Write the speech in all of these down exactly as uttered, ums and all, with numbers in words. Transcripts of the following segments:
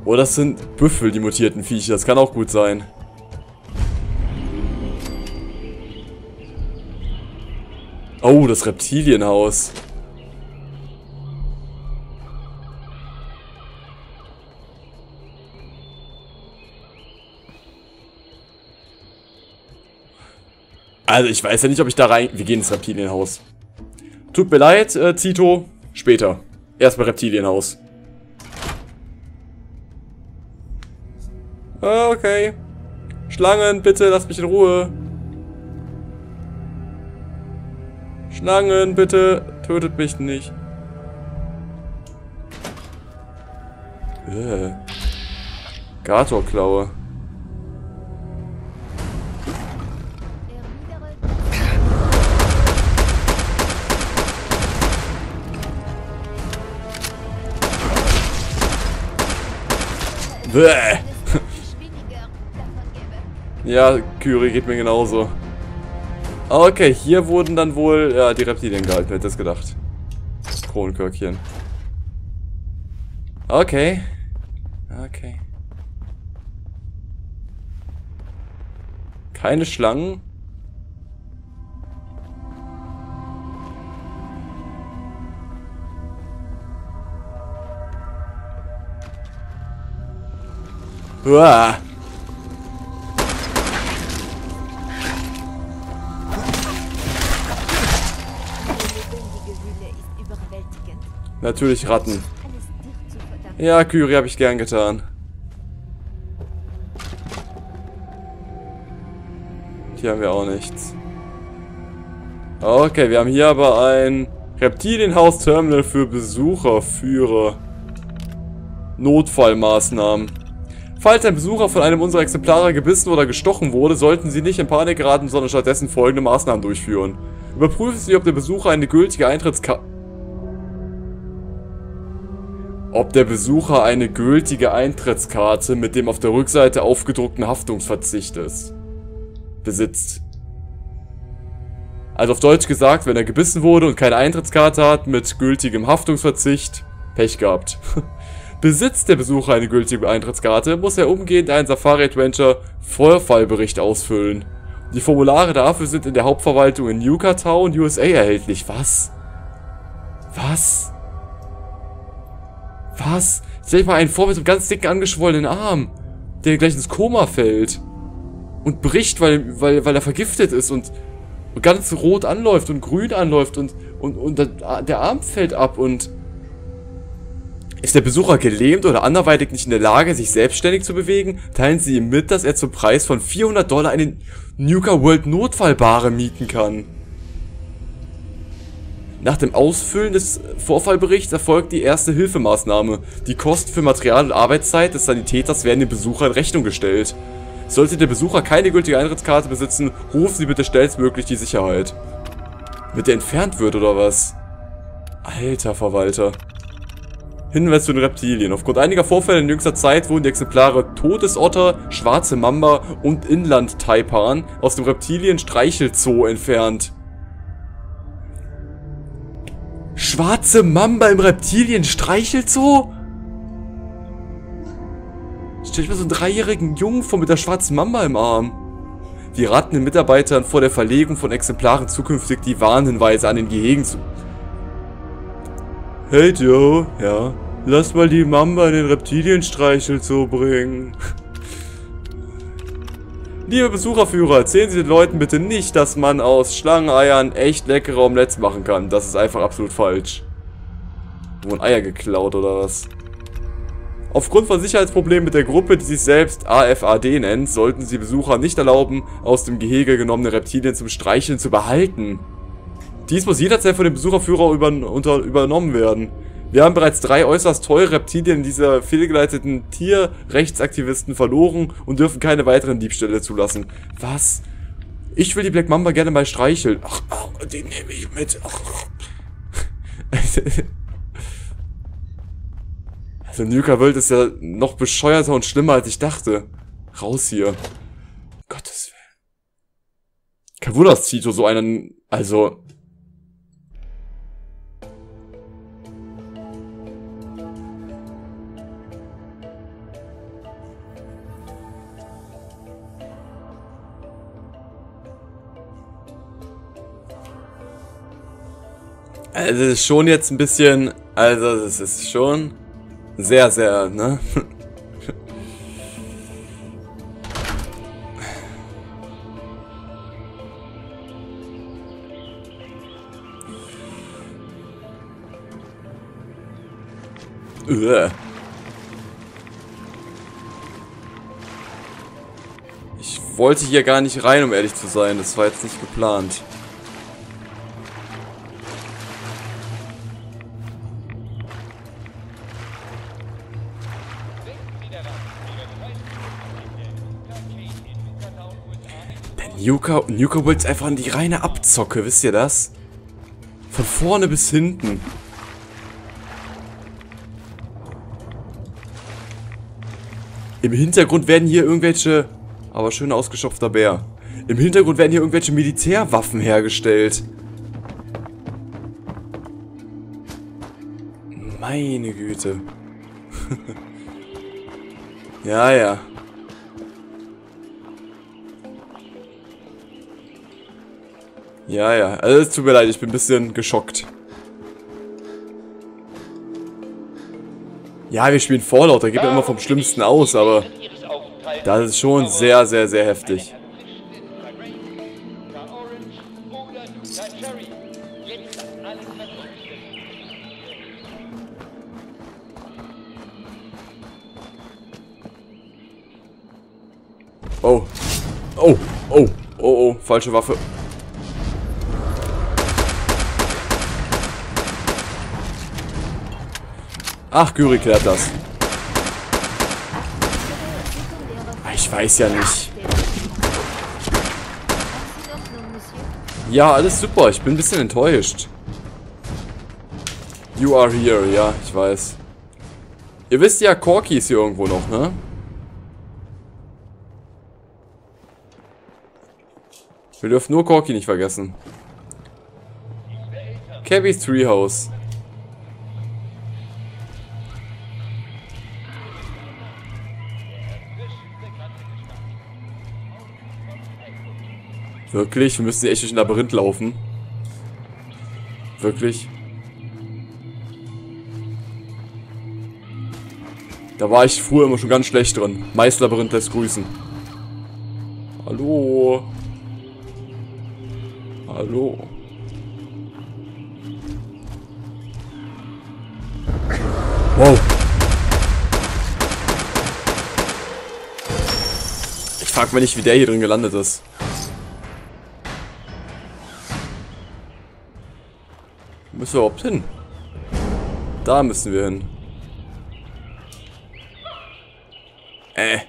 Oh, das sind Büffel, die mutierten Viecher. Das kann auch gut sein. Oh, das Reptilienhaus. Also, ich weiß ja nicht, ob ich da rein... Wir gehen ins Reptilienhaus. Tut mir leid, äh, Zito. Später. Erstmal Reptilienhaus. Okay. Schlangen, bitte, lasst mich in Ruhe. Schlangen, bitte, tötet mich nicht. Äh. Gatorklaue. Bäh. Ja, Kyrie geht mir genauso. Okay, hier wurden dann wohl ja, die Reptilien gehalten, hätte ich das gedacht. Kronkörbchen. Okay. Okay. Keine Schlangen. Uah. Natürlich Ratten. Ja, Kyrie habe ich gern getan. Hier haben wir auch nichts. Okay, wir haben hier aber ein Reptilienhaus-Terminal für Besucherführer. Notfallmaßnahmen. Falls ein Besucher von einem unserer Exemplare gebissen oder gestochen wurde, sollten Sie nicht in Panik geraten, sondern stattdessen folgende Maßnahmen durchführen. Überprüfen Sie, ob der Besucher eine gültige Eintrittskarte... Ob der Besucher eine gültige Eintrittskarte mit dem auf der Rückseite aufgedruckten Haftungsverzicht ist. Besitzt. Also auf Deutsch gesagt, wenn er gebissen wurde und keine Eintrittskarte hat mit gültigem Haftungsverzicht, Pech gehabt. Besitzt der Besucher eine gültige Eintrittskarte, muss er umgehend einen Safari Adventure Vorfallbericht ausfüllen. Die Formulare dafür sind in der Hauptverwaltung in Yucatan, U S A erhältlich. Was? Was? Was? Stell dir mal einen vor mit so einem ganz dicken, angeschwollenen Arm, der gleich ins Koma fällt. Und bricht, weil, weil, weil er vergiftet ist und, und ganz rot anläuft und grün anläuft und, und, und der Arm fällt ab und... Ist der Besucher gelähmt oder anderweitig nicht in der Lage, sich selbstständig zu bewegen, teilen Sie ihm mit, dass er zum Preis von vierhundert Dollar eine Nuka World Notfallbare mieten kann. Nach dem Ausfüllen des Vorfallberichts erfolgt die erste Hilfemaßnahme. Die Kosten für Material und Arbeitszeit des Sanitäters werden dem Besucher in Rechnung gestellt. Sollte der Besucher keine gültige Eintrittskarte besitzen, rufen Sie bitte schnellstmöglich die Sicherheit. Mit der entfernt wird oder was? Alter Verwalter. Hinweis zu den Reptilien. Aufgrund einiger Vorfälle in jüngster Zeit wurden die Exemplare Todesotter, Schwarze Mamba und Inland-Taipan aus dem Reptilien-Streichelzoo entfernt. Schwarze Mamba im Reptilien-Streichelzoo? Stell dir mal so einen dreijährigen Jungen vor mit der schwarzen Mamba im Arm. Wir raten den Mitarbeitern vor der Verlegung von Exemplaren zukünftig die Warnhinweise an den Gehegen zu... Hey Joe, ja, lass mal die Mamba in den Reptilienstreichel-Zoo bringen. Liebe Besucherführer, erzählen Sie den Leuten bitte nicht, dass man aus Schlangeneiern echt leckere Omelettes machen kann. Das ist einfach absolut falsch. Wurden Eier geklaut oder was? Aufgrund von Sicherheitsproblemen mit der Gruppe, die sich selbst A F A D nennt, sollten Sie Besucher nicht erlauben, aus dem Gehege genommene Reptilien zum Streicheln zu behalten. Dies muss jederzeit von dem Besucherführer über, unter, übernommen werden. Wir haben bereits drei äußerst teure Reptilien dieser fehlgeleiteten Tierrechtsaktivisten verloren und dürfen keine weiteren Diebstähle zulassen. Was? Ich will die Black Mamba gerne mal streicheln. Ach, ach die nehme ich mit. Also Nuka World ist ja noch bescheuerter und schlimmer, als ich dachte. Raus hier. Gottes Willen. Kein Wunder, dass Zito so einen... Also... Also es ist schon jetzt ein bisschen... Also es ist schon sehr, sehr, ne? Ich wollte hier gar nicht rein, um ehrlich zu sein. Das war jetzt nicht geplant. Der Nuka, Nuka World ist einfach die reine Abzocke, wisst ihr das? Von vorne bis hinten. Im Hintergrund werden hier irgendwelche... Aber schön ausgestopfter Bär. Im Hintergrund werden hier irgendwelche Militärwaffen hergestellt. Meine Güte. Ja, ja. Ja, ja. Also es tut mir leid, ich bin ein bisschen geschockt. Ja, wir spielen Fallout, da geht man immer vom Schlimmsten aus, aber das ist schon sehr, sehr, sehr heftig. Oh. Oh, oh, oh, oh, falsche Waffe. Ach, Gyri klärt das. Ich weiß ja nicht. Ja, alles super. Ich bin ein bisschen enttäuscht. You are here. Ja, ich weiß. Ihr wisst ja, Corky ist hier irgendwo noch, ne? Wir dürfen nur Corky nicht vergessen. Cabby's Treehouse. Wirklich? Wir müssen echt durch ein Labyrinth laufen. Wirklich? Da war ich früher immer schon ganz schlecht drin. Meisterlabyrinth lässt grüßen. Hallo? Hallo? Wow. Ich frag mich nicht, wie der hier drin gelandet ist. Müssen wir überhaupt hin? Da müssen wir hin. Äh.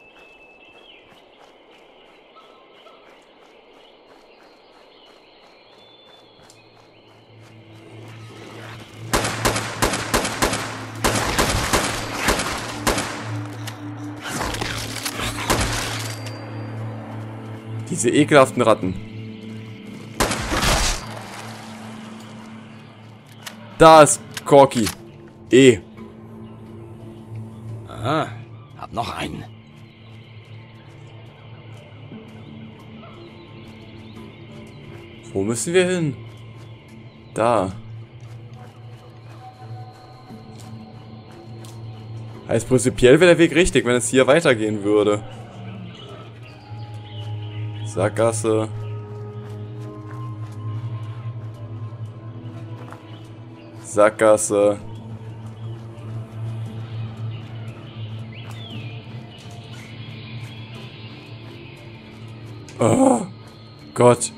Diese ekelhaften Ratten. Da ist Corky. E. Aha, hab noch einen. Wo müssen wir hin? Da. Heißt prinzipiell wäre der Weg richtig, wenn es hier weitergehen würde. Sackgasse. Sackgasse. Oh Gott.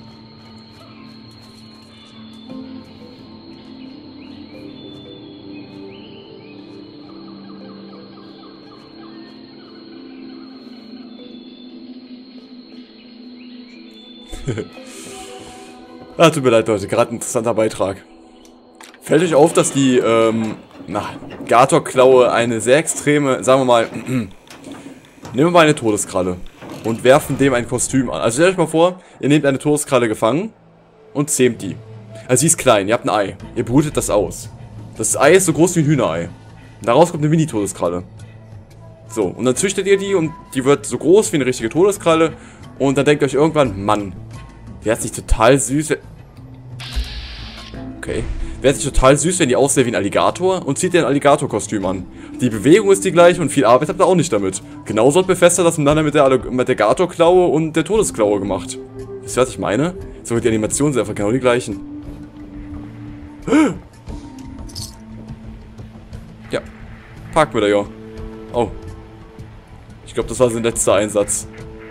Ah, tut mir leid, Leute. Gerade ein interessanter Beitrag. Fällt euch auf, dass die, ähm, na, Gator-Klaue eine sehr extreme, sagen wir mal, nehmen wir mal eine Todeskralle und werfen dem ein Kostüm an. Also stellt euch mal vor, ihr nehmt eine Todeskralle gefangen und zähmt die. Also sie ist klein, ihr habt ein Ei. Ihr brütet das aus. Das Ei ist so groß wie ein Hühnerei. Und daraus kommt eine Mini-Todeskralle. So, und dann züchtet ihr die und die wird so groß wie eine richtige Todeskralle. Und dann denkt ihr euch irgendwann, Mann, die hat sich total süß. Okay. Wäre es nicht total süß, wenn die aussehen wie ein Alligator und zieht ihr ein Alligator-Kostüm an. Die Bewegung ist die gleiche und viel Arbeit habt ihr auch nicht damit. Genauso hat Bethesda das miteinander mit der Alligator-Klaue und der Todesklaue gemacht. Wisst ihr, was ich meine? Sogar die Animationen sind einfach genau die gleichen. Ja. Park wieder, ja. Oh. Ich glaube, das war sein letzter Einsatz.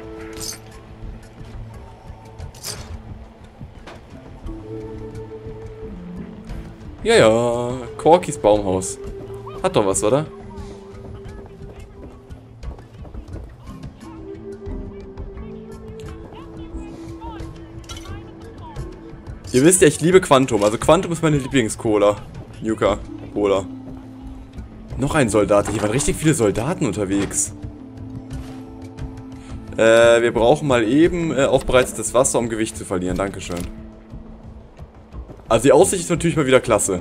Ja, ja. Corkys Baumhaus. Hat doch was, oder? Ihr wisst ja, ich liebe Quantum. Also Quantum ist meine Lieblings-Cola. Nuka. Cola. Noch ein Soldat. Hier waren richtig viele Soldaten unterwegs. Äh, wir brauchen mal eben äh, aufbereitetes Wasser, um Gewicht zu verlieren. Dankeschön. Also die Aussicht ist natürlich mal wieder klasse.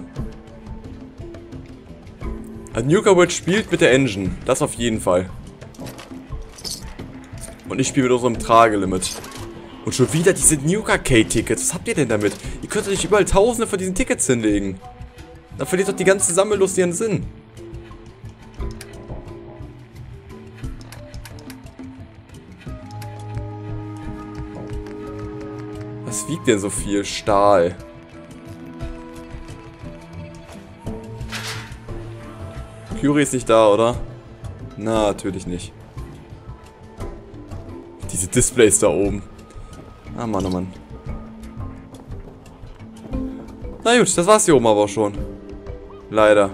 Also Nuka World spielt mit der Engine. Das auf jeden Fall. Und ich spiele mit unserem Tragelimit. Und schon wieder diese Nuka-K-Tickets. Was habt ihr denn damit? Ihr könnt euch überall tausende von diesen Tickets hinlegen. Dann verliert doch die ganze Sammellust ihren Sinn. Was wiegt denn so viel Stahl? Curie ist nicht da, oder? Na, natürlich nicht. Diese Displays da oben. Ah, Mann, oh Mann. Na gut, das war's hier oben aber auch schon. Leider.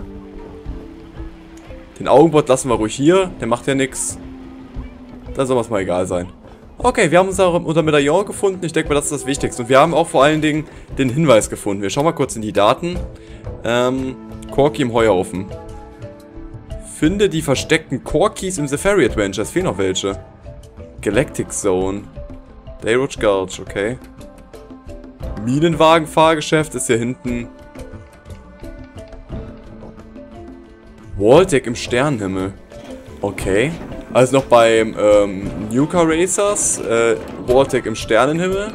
Den Augenbot lassen wir ruhig hier. Der macht ja nichts. Da soll es mal egal sein. Okay, wir haben unser, unser Medaillon gefunden. Ich denke mal, das ist das Wichtigste. Und wir haben auch vor allen Dingen den Hinweis gefunden. Wir schauen mal kurz in die Daten. Ähm, Corky im Heuhaufen. Finde die versteckten Corkys im Safari Adventure. Es fehlen noch welche. Galactic Zone. Dayruch Gulch, okay. Minenwagen-Fahrgeschäft ist hier hinten. Waldeck im Sternenhimmel. Okay. Also noch beim ähm, Nuka Racers. Äh, Waldeck im Sternenhimmel.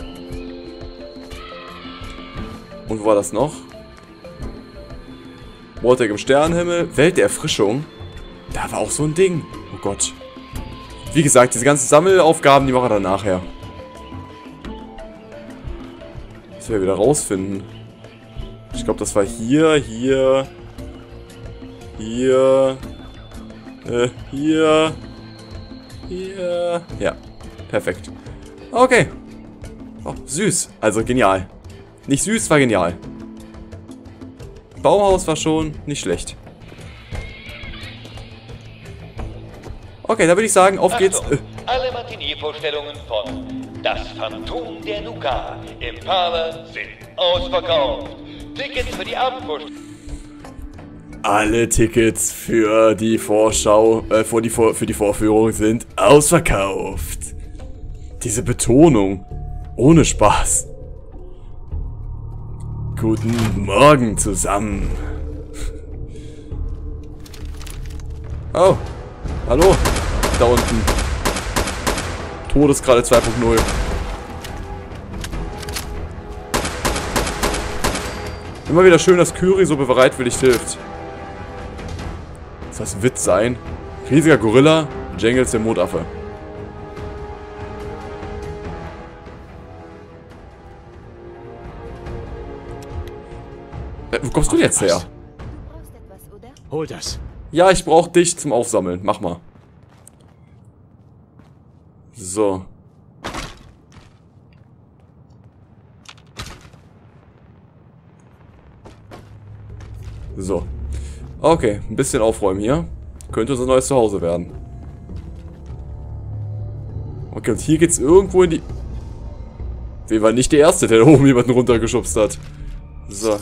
Und wo war das noch? Waldeck im Sternenhimmel. Welt der Erfrischung. Da war auch so ein Ding. Oh Gott. Wie gesagt, diese ganzen Sammelaufgaben, die machen wir dann nachher. Das werden wir wieder rausfinden. Ich glaube, das war hier, hier, hier, äh, hier, hier. Ja, perfekt. Okay. Oh, süß. Also genial. Nicht süß, war genial. Baumhaus war schon nicht schlecht. Okay, da würde ich sagen, auf geht's. Achtung, alle Matinee-Vorstellungen von Das Phantom der Nuka im Parler sind ausverkauft. Tickets für die Abendvorstellung. Alle Tickets für die Vorschau, äh, für die, Vor für die Vorführung sind ausverkauft. Diese Betonung. Ohne Spaß. Guten Morgen zusammen. Oh. Hallo. Da unten. Todesgrade zwei Punkt null. Immer wieder schön, dass Curie so bereitwillig hilft. Soll das ein Witz sein? Riesiger Gorilla, Jangles der Mondaffe. Äh, wo kommst du jetzt her? Hol das. Ja, ich brauche dich zum Aufsammeln. Mach mal. So. So. Okay, ein bisschen aufräumen hier. Könnte unser neues Zuhause werden. Okay, und hier geht's irgendwo in die... Wir waren nicht der Erste, der da oben jemanden runtergeschubst hat. So.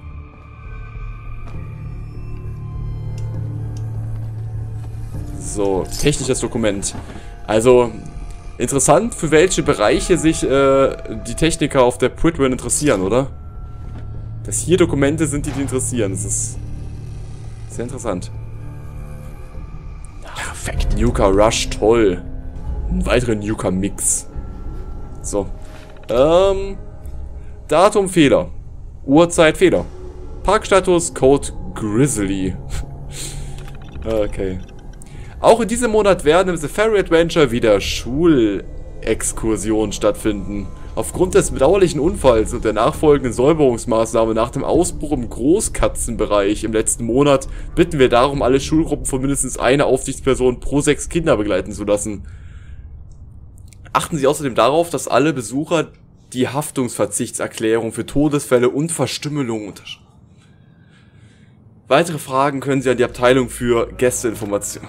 So, technisches Dokument. Also, interessant, für welche Bereiche sich äh, die Techniker auf der Pridwen interessieren, oder? Dass hier Dokumente sind, die die interessieren. Das ist sehr interessant. Perfekt. Nuka Rush, toll. Ein weiterer Nuka Mix. So. Ähm. Datum Fehler. Uhrzeit Fehler. Parkstatus Code Grizzly. Okay. Auch in diesem Monat werden im Safari Adventure wieder Schulexkursionen stattfinden. Aufgrund des bedauerlichen Unfalls und der nachfolgenden Säuberungsmaßnahme nach dem Ausbruch im Großkatzenbereich im letzten Monat bitten wir darum, alle Schulgruppen von mindestens einer Aufsichtsperson pro sechs Kinder begleiten zu lassen. Achten Sie außerdem darauf, dass alle Besucher die Haftungsverzichtserklärung für Todesfälle und Verstümmelung unterschreiben. Weitere Fragen können Sie an die Abteilung für Gästeinformation.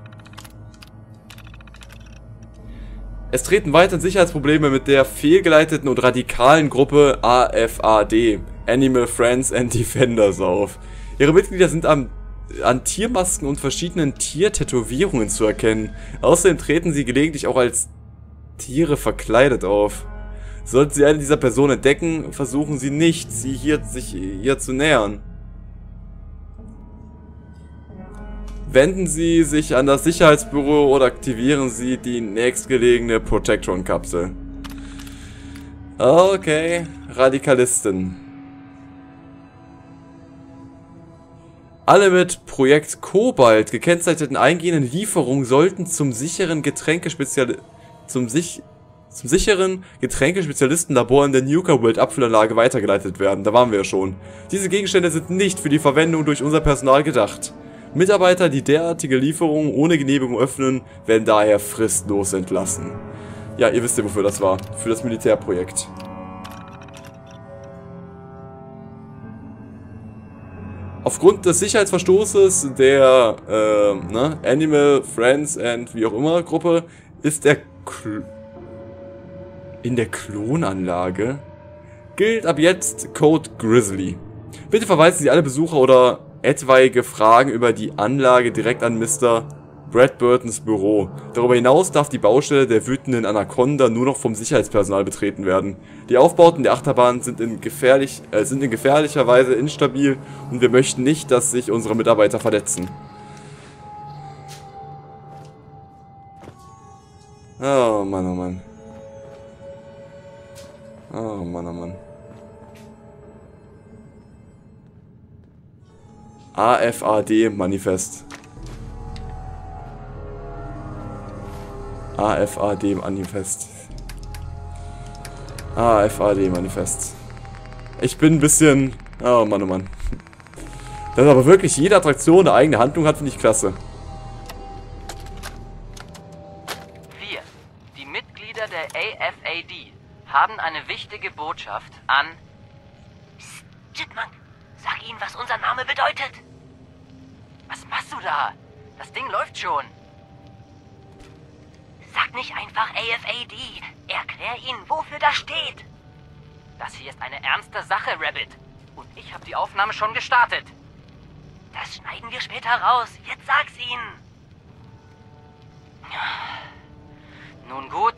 Es treten weiterhin Sicherheitsprobleme mit der fehlgeleiteten und radikalen Gruppe A F A D, Animal Friends and Defenders, auf. Ihre Mitglieder sind an, an Tiermasken und verschiedenen Tiertätowierungen zu erkennen. Außerdem treten sie gelegentlich auch als Tiere verkleidet auf. Sollten Sie eine dieser Personen entdecken, versuchen Sie nicht, sie hier, sich ihr zu nähern. Wenden Sie sich an das Sicherheitsbüro oder aktivieren Sie die nächstgelegene Protectron-Kapsel. Okay, Radikalisten. Alle mit Projekt Kobalt gekennzeichneten eingehenden Lieferungen sollten zum sicheren Getränkespezial zum, sich zum sicheren Getränkespezialistenlabor in der Nuka World Abfüllanlage weitergeleitet werden. Da waren wir ja schon. Diese Gegenstände sind nicht für die Verwendung durch unser Personal gedacht. Mitarbeiter, die derartige Lieferungen ohne Genehmigung öffnen, werden daher fristlos entlassen. Ja, ihr wisst ja, wofür das war. Für das Militärprojekt. Aufgrund des Sicherheitsverstoßes der äh, ne, Animal Friends and wie auch immer Gruppe ist der Kl in der Klonanlage gilt ab jetzt Code Grizzly. Bitte verweisen Sie alle Besucher oder etwaige Fragen über die Anlage direkt an Mister Bradburtons Büro. Darüber hinaus darf die Baustelle der wütenden Anaconda nur noch vom Sicherheitspersonal betreten werden. Die Aufbauten der Achterbahn sind in, gefährlich, äh, sind in gefährlicher Weise instabil und wir möchten nicht, dass sich unsere Mitarbeiter verletzen. Oh Mann, oh Mann. Oh Mann, oh Mann. A F A D-Manifest. A F A D-Manifest. A F A D-Manifest. Ich bin ein bisschen... Oh Mann, oh Mann. Dass aber wirklich jede Attraktion eine eigene Handlung hat, finde ich klasse. Wir, die Mitglieder der A F A D, haben eine wichtige Botschaft an... Psst, Chipmunk, sag ihnen, was unser Name bedeutet. Was machst du da? Das Ding läuft schon. Sag nicht einfach A F A D. Erklär ihnen, wofür das steht. Das hier ist eine ernste Sache, Rabbit. Und ich habe die Aufnahme schon gestartet. Das schneiden wir später raus. Jetzt sag's ihnen. Nun gut.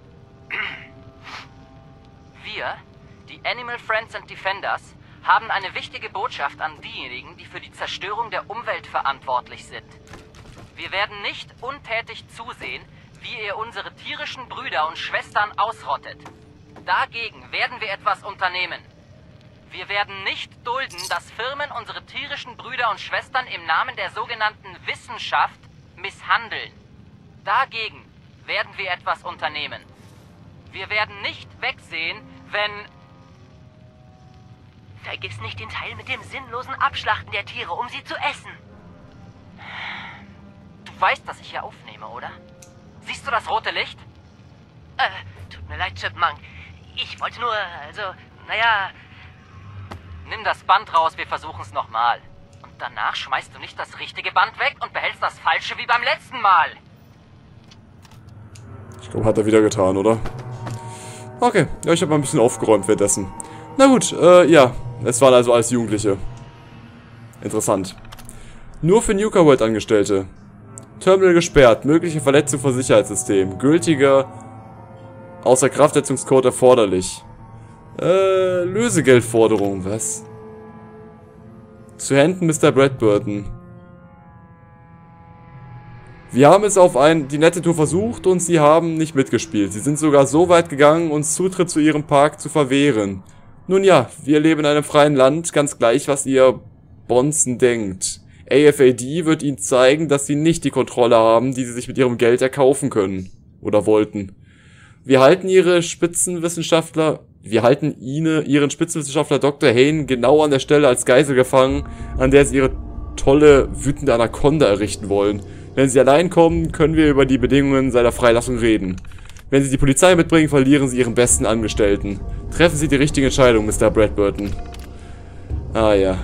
Wir, die Animal Friends and Defenders, haben eine wichtige Botschaft an diejenigen, die für die Zerstörung der Umwelt verantwortlich sind. Wir werden nicht untätig zusehen, wie ihr unsere tierischen Brüder und Schwestern ausrottet. Dagegen werden wir etwas unternehmen. Wir werden nicht dulden, dass Firmen unsere tierischen Brüder und Schwestern im Namen der sogenannten Wissenschaft misshandeln. Dagegen werden wir etwas unternehmen. Wir werden nicht wegsehen, wenn... Vergiss nicht den Teil mit dem sinnlosen Abschlachten der Tiere, um sie zu essen. Du weißt, dass ich hier aufnehme, oder? Siehst du das rote Licht? Äh, tut mir leid, Chipmunk. Ich wollte nur, also, naja... Nimm das Band raus, wir versuchen es nochmal. Und danach schmeißt du nicht das richtige Band weg und behältst das falsche wie beim letzten Mal. Ich glaube, hat er wieder getan, oder? Okay, ja, ich habe mal ein bisschen aufgeräumt währenddessen. Na gut, äh, ja. Es waren also alles Jugendliche. Interessant. Nur für Nuka World Angestellte. Terminal gesperrt. Mögliche Verletzung von Sicherheitssystem. Gültiger Außerkraftsetzungscode erforderlich. Äh, Lösegeldforderung. Was? Zu Händen Mister Bradburton. Wir haben es auf ein, die nette Tour versucht und sie haben nicht mitgespielt. Sie sind sogar so weit gegangen, uns Zutritt zu ihrem Park zu verwehren. Nun ja, wir leben in einem freien Land, ganz gleich, was ihr Bonzen denkt. A F A D wird ihnen zeigen, dass sie nicht die Kontrolle haben, die sie sich mit ihrem Geld erkaufen können. Oder wollten. Wir halten ihre Spitzenwissenschaftler, wir halten ihnen, ihren Spitzenwissenschaftler Doktor Hain genau an der Stelle als Geisel gefangen, an der sie ihre tolle, wütende Anaconda errichten wollen. Wenn sie allein kommen, können wir über die Bedingungen seiner Freilassung reden. Wenn sie die Polizei mitbringen, verlieren sie ihren besten Angestellten. Treffen Sie die richtige Entscheidung, Mister Bradburton. Ah ja.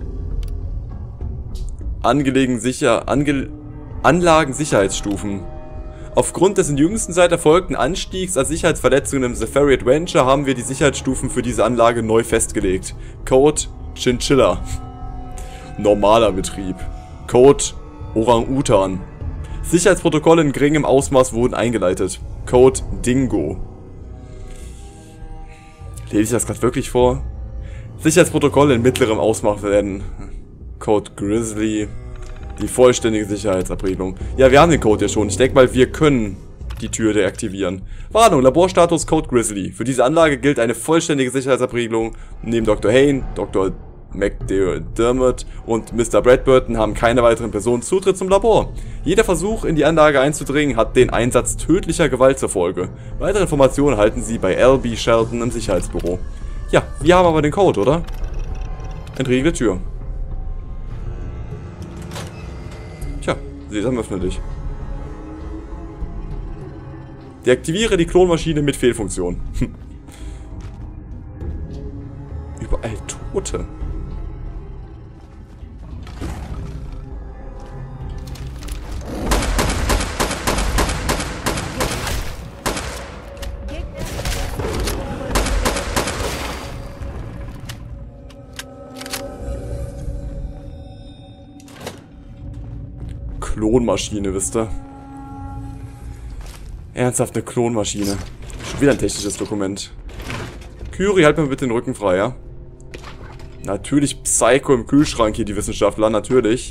Angelegen sicher, Ange Anlagensicherheitsstufen. Aufgrund des in jüngsten Zeit erfolgten Anstiegs an Sicherheitsverletzungen im Safari Adventure haben wir die Sicherheitsstufen für diese Anlage neu festgelegt. Code Chinchilla. Normaler Betrieb. Code Orang-Utan. Sicherheitsprotokolle in geringem Ausmaß wurden eingeleitet. Code Dingo. Lese ich das gerade wirklich vor? Sicherheitsprotokolle in mittlerem Ausmaß werden. Code Grizzly. Die vollständige Sicherheitsabriegelung. Ja, wir haben den Code ja schon. Ich denke mal, wir können die Tür deaktivieren. Warnung, Laborstatus Code Grizzly. Für diese Anlage gilt eine vollständige Sicherheitsabriegelung. Neben Doktor Hain, Doktor McDermott und Mister Bradburton haben keine weiteren Personen Zutritt zum Labor. Jeder Versuch, in die Anlage einzudringen, hat den Einsatz tödlicher Gewalt zur Folge. Weitere Informationen erhalten Sie bei L B Shelton im Sicherheitsbüro. Ja, wir haben aber den Code, oder? Entriegelte Tür. Tja, Sesam, öffne dich. Deaktiviere die Klonmaschine mit Fehlfunktion. Überall Tote. Klonmaschine, wisst ihr? Ernsthaft eine Klonmaschine. Schon wieder ein technisches Dokument. Kyrie, halt mir bitte den Rücken frei, ja? Natürlich Psycho im Kühlschrank hier, die Wissenschaftler, natürlich.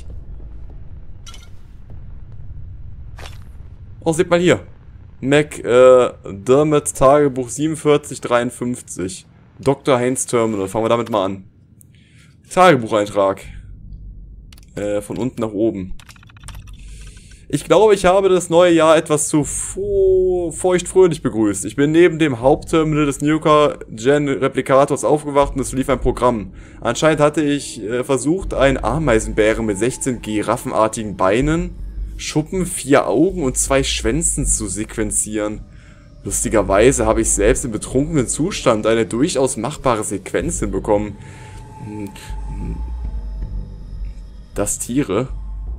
Oh, seht mal hier. McDermott, Tagebuch siebenundvierzig dreiundfünfzig. Doktor Hains Terminal. Fangen wir damit mal an. Tagebucheintrag. Äh, von unten nach oben. Ich glaube, ich habe das neue Jahr etwas zu feuchtfröhlich begrüßt. Ich bin neben dem Hauptterminal des Nuka-Gen-Replikators aufgewacht und es lief ein Programm. Anscheinend hatte ich äh, versucht, einen Ameisenbären mit sechzehn giraffenartigen Beinen, Schuppen, vier Augen und zwei Schwänzen zu sequenzieren. Lustigerweise habe ich selbst im betrunkenen Zustand eine durchaus machbare Sequenz hinbekommen. Das Tiere...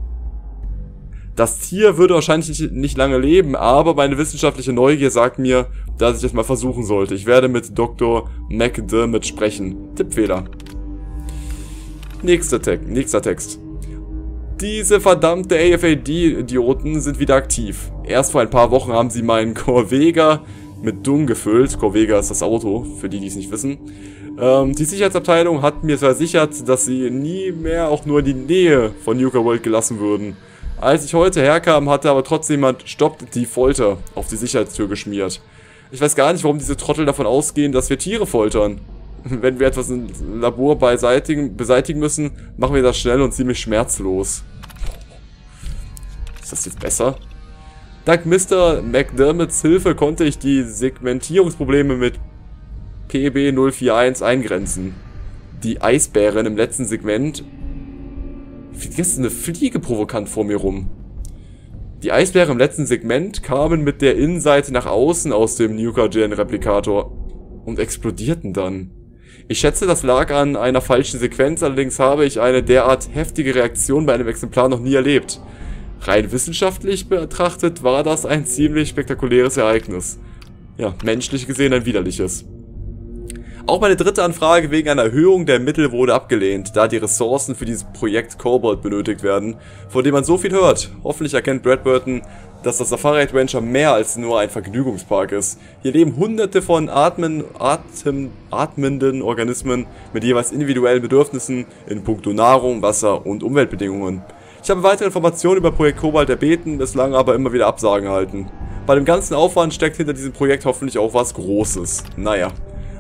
Das Tier würde wahrscheinlich nicht lange leben, aber meine wissenschaftliche Neugier sagt mir, dass ich es mal versuchen sollte. Ich werde mit Doktor McDermott sprechen. Tippfehler. Nächster, Te nächster Text. Diese verdammte A F A D-Idioten sind wieder aktiv. Erst vor ein paar Wochen haben sie meinen Corvega mit Dung gefüllt. Corvega ist das Auto, für die, die es nicht wissen. Ähm, die Sicherheitsabteilung hat mir versichert, dass sie nie mehr auch nur in die Nähe von Nuka World gelassen würden. Als ich heute herkam, hatte aber trotzdem jemand Stoppt die Folter auf die Sicherheitstür geschmiert. Ich weiß gar nicht, warum diese Trottel davon ausgehen, dass wir Tiere foltern. Wenn wir etwas im Labor beseitigen, beseitigen müssen, machen wir das schnell und ziemlich schmerzlos. Ist das jetzt besser? Dank Mister McDermotts Hilfe konnte ich die Segmentierungsprobleme mit P B null vier eins eingrenzen. Die Eisbären im letzten Segment... Wie ist eine Fliege provokant vor mir rum? Die Eisbären im letzten Segment kamen mit der Innenseite nach außen aus dem Nuka-Gen-Replikator und explodierten dann. Ich schätze, das lag an einer falschen Sequenz, allerdings habe ich eine derart heftige Reaktion bei einem Exemplar noch nie erlebt. Rein wissenschaftlich betrachtet war das ein ziemlich spektakuläres Ereignis. Ja, menschlich gesehen ein widerliches. Auch meine dritte Anfrage wegen einer Erhöhung der Mittel wurde abgelehnt, da die Ressourcen für dieses Projekt Cobalt benötigt werden, von dem man so viel hört. Hoffentlich erkennt Bradburton, dass das Safari Adventure mehr als nur ein Vergnügungspark ist. Hier leben hunderte von atmen, atmen, atmenden Organismen mit jeweils individuellen Bedürfnissen in puncto Nahrung, Wasser und Umweltbedingungen. Ich habe weitere Informationen über Projekt Cobalt erbeten, bislang aber immer wieder Absagen erhalten. Bei dem ganzen Aufwand steckt hinter diesem Projekt hoffentlich auch was Großes. Naja.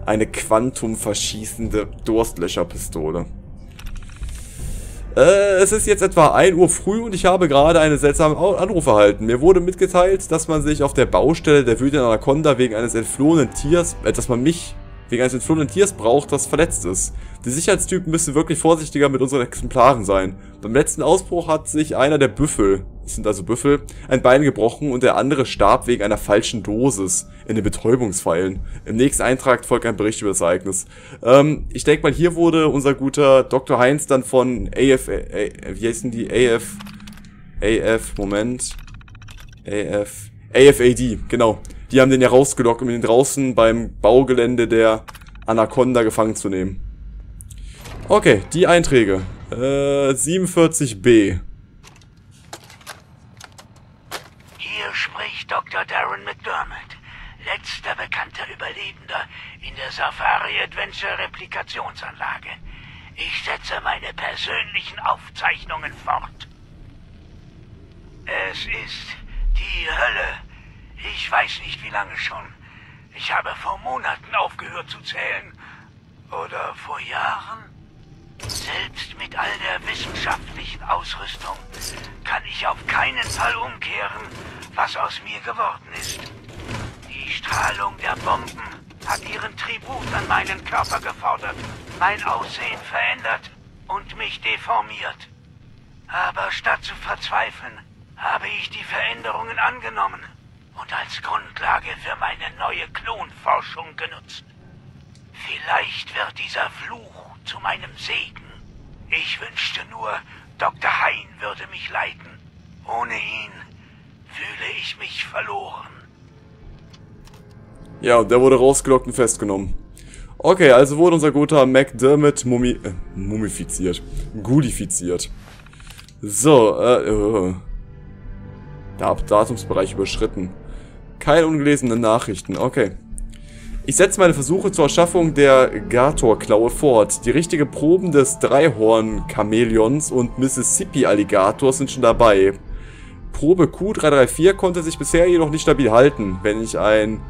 eine quantumverschießende Durstlöscherpistole. Äh, es ist jetzt etwa ein Uhr früh und ich habe gerade einen seltsamen Anruf erhalten. Mir wurde mitgeteilt, dass man sich auf der Baustelle der wütenden Anaconda wegen eines entflohenen Tiers, äh, dass man mich wegen eines entflohenen Tiers braucht, das verletzt ist. Die Sicherheitstypen müssen wirklich vorsichtiger mit unseren Exemplaren sein. Beim letzten Ausbruch hat sich einer der Büffel, das sind also Büffel, ein Bein gebrochen und der andere starb wegen einer falschen Dosis in den Betäubungspfeilen. Im nächsten Eintrag folgt ein Bericht über das Ereignis. Ähm, ich denke mal, hier wurde unser guter Doktor Heinz dann von A F, A, wie heißen die? A F, A F, Moment, A F, A F A D, genau. Die haben den ja rausgelockt, um ihn draußen beim Baugelände der Anaconda gefangen zu nehmen. Okay, die Einträge. Äh, siebenundvierzig B. Hier spricht Doktor Darren McDermott, letzter bekannter Überlebender in der Safari Adventure Replikationsanlage. Ich setze meine persönlichen Aufzeichnungen fort. Es ist die Hölle. Ich weiß nicht, wie lange schon. Ich habe vor Monaten aufgehört zu zählen. Oder vor Jahren? Selbst mit all der wissenschaftlichen Ausrüstung kann ich auf keinen Fall umkehren, was aus mir geworden ist. Die Strahlung der Bomben hat ihren Tribut an meinen Körper gefordert, mein Aussehen verändert und mich deformiert. Aber statt zu verzweifeln, habe ich die Veränderungen angenommen und als Grundlage für meine neue Klonforschung genutzt. Vielleicht wird dieser Fluch zu meinem Segen. Ich wünschte nur, Doktor Hein würde mich leiten. Ohne ihn fühle ich mich verloren. Ja, und der wurde rausgelockt und festgenommen. Okay, also wurde unser guter McDermott mumi äh, mumifiziert. Gulifiziert. So, äh, äh. Der Datumsbereich überschritten. Keine ungelesenen Nachrichten, okay. Ich setze meine Versuche zur Erschaffung der Gator-Klaue fort. Die richtigen Proben des Dreihorn-Chamäleons und Mississippi-Alligators sind schon dabei. Probe Q drei drei vier konnte sich bisher jedoch nicht stabil halten. Wenn ich ein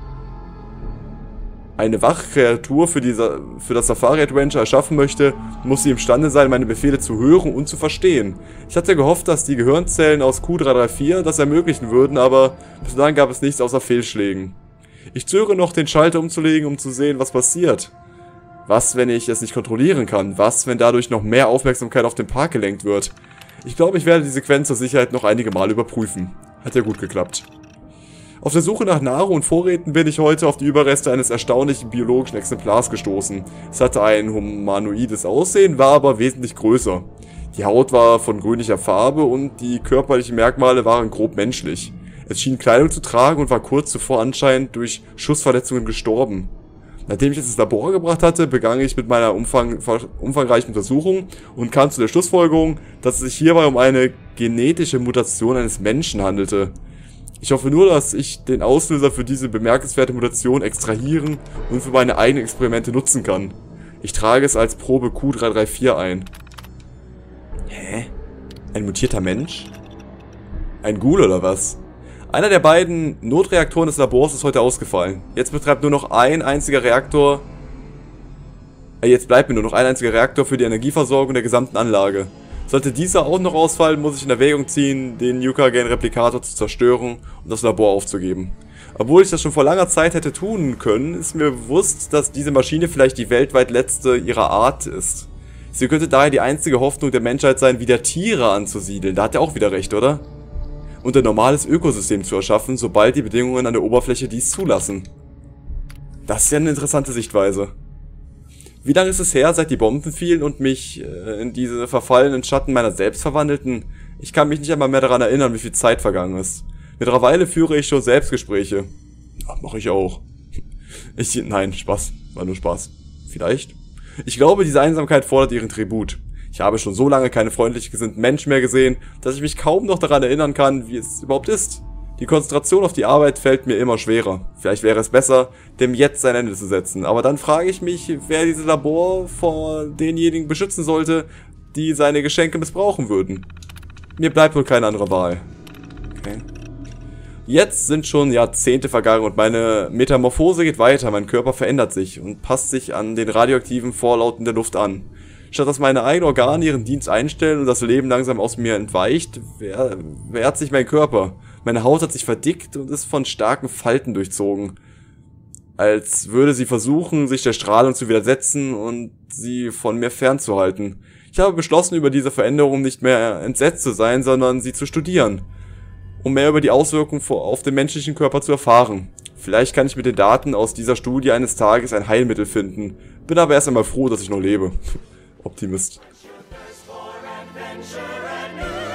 eine Wachkreatur für, diese, für das Safari-Adventure erschaffen möchte, muss sie imstande sein, meine Befehle zu hören und zu verstehen. Ich hatte gehofft, dass die Gehirnzellen aus Q drei drei vier das ermöglichen würden, aber bislang gab es nichts außer Fehlschlägen. Ich zögere noch, den Schalter umzulegen, um zu sehen, was passiert. Was, wenn ich es nicht kontrollieren kann? Was, wenn dadurch noch mehr Aufmerksamkeit auf den Park gelenkt wird? Ich glaube, ich werde die Sequenz zur Sicherheit noch einige Male überprüfen. Hat ja gut geklappt. Auf der Suche nach Nahrung und Vorräten bin ich heute auf die Überreste eines erstaunlichen biologischen Exemplars gestoßen. Es hatte ein humanoides Aussehen, war aber wesentlich größer. Die Haut war von grünlicher Farbe und die körperlichen Merkmale waren grob menschlich. Es schien Kleidung zu tragen und war kurz zuvor anscheinend durch Schussverletzungen gestorben. Nachdem ich es ins Labor gebracht hatte, begann ich mit meiner umfang, umfangreichen Untersuchung und kam zu der Schlussfolgerung, dass es sich hierbei um eine genetische Mutation eines Menschen handelte. Ich hoffe nur, dass ich den Auslöser für diese bemerkenswerte Mutation extrahieren und für meine eigenen Experimente nutzen kann. Ich trage es als Probe Q drei drei vier ein. Hä? Ein mutierter Mensch? Ein Ghoul oder was? Einer der beiden Notreaktoren des Labors ist heute ausgefallen. Jetzt betreibt nur noch ein einziger Reaktor... Äh, jetzt bleibt mir nur noch ein einziger Reaktor für die Energieversorgung der gesamten Anlage. Sollte dieser auch noch ausfallen, muss ich in Erwägung ziehen, den Yukagen-Replikator zu zerstören und das Labor aufzugeben. Obwohl ich das schon vor langer Zeit hätte tun können, ist mir bewusst, dass diese Maschine vielleicht die weltweit letzte ihrer Art ist. Sie könnte daher die einzige Hoffnung der Menschheit sein, wieder Tiere anzusiedeln. Da hat er auch wieder recht, oder? Und ein normales Ökosystem zu erschaffen, sobald die Bedingungen an der Oberfläche dies zulassen. Das ist ja eine interessante Sichtweise. Wie lange ist es her, seit die Bomben fielen und mich äh, in diese verfallenen Schatten meiner selbst verwandelten? Ich kann mich nicht einmal mehr daran erinnern, wie viel Zeit vergangen ist. Mittlerweile führe ich schon Selbstgespräche. Ja, mach ich auch. Ich, nein, Spaß. War nur Spaß. Vielleicht. Ich glaube, diese Einsamkeit fordert ihren Tribut. Ich habe schon so lange keine freundlich gesinnten Menschen mehr gesehen, dass ich mich kaum noch daran erinnern kann, wie es überhaupt ist. Die Konzentration auf die Arbeit fällt mir immer schwerer. Vielleicht wäre es besser, dem jetzt ein Ende zu setzen. Aber dann frage ich mich, wer dieses Labor vor denjenigen beschützen sollte, die seine Geschenke missbrauchen würden. Mir bleibt wohl keine andere Wahl. Okay. Jetzt sind schon Jahrzehnte vergangen und meine Metamorphose geht weiter. Mein Körper verändert sich und passt sich an den radioaktiven Vorlauten der Luft an. Statt dass meine eigenen Organe ihren Dienst einstellen und das Leben langsam aus mir entweicht, wehr, wehrt sich mein Körper. Meine Haut hat sich verdickt und ist von starken Falten durchzogen. Als würde sie versuchen, sich der Strahlung zu widersetzen und sie von mir fernzuhalten. Ich habe beschlossen, über diese Veränderung nicht mehr entsetzt zu sein, sondern sie zu studieren, um mehr über die Auswirkungen auf den menschlichen Körper zu erfahren. Vielleicht kann ich mit den Daten aus dieser Studie eines Tages ein Heilmittel finden. Bin aber erst einmal froh, dass ich noch lebe. Optimist. Adventure and